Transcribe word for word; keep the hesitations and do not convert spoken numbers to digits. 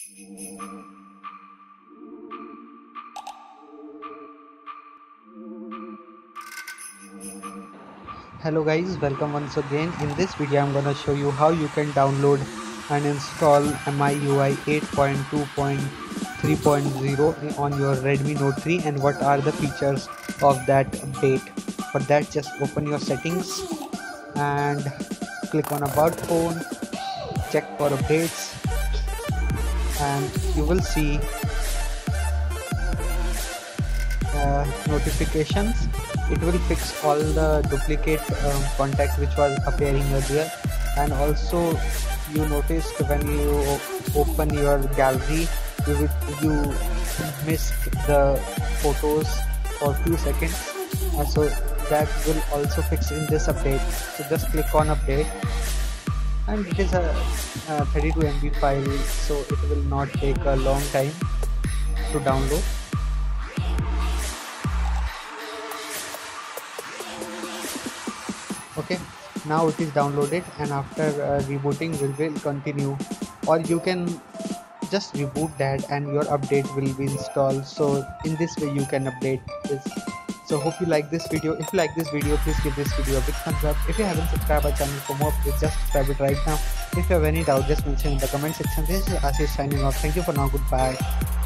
Hello guys, welcome once again. In this video I'm gonna show you how you can download and install M I U I eight point two point three point zero on your Redmi Note three and what are the features of that update. For that, just open your settings and click on about phone, check for updates, and you will see uh, notifications. It will fix all the duplicate um, contact which was appearing earlier, and also you noticed when you open your gallery you will, you missed the photos for few seconds, uh, so that will also fix in this update. So just click on update, and it is a, a thirty-two M B file, so it will not take a long time to download. Okay, now it is downloaded, and after uh, rebooting we will continue, or you can just reboot that and your update will be installed. So in this way you can update this. So hope you like this video. If you like this video, please give this video a big thumbs up. If you haven't subscribed our channel for more, please just subscribe it right now. If you have any doubt, just mention in the comment section. This is Ashish signing off. Thank you for now. Goodbye.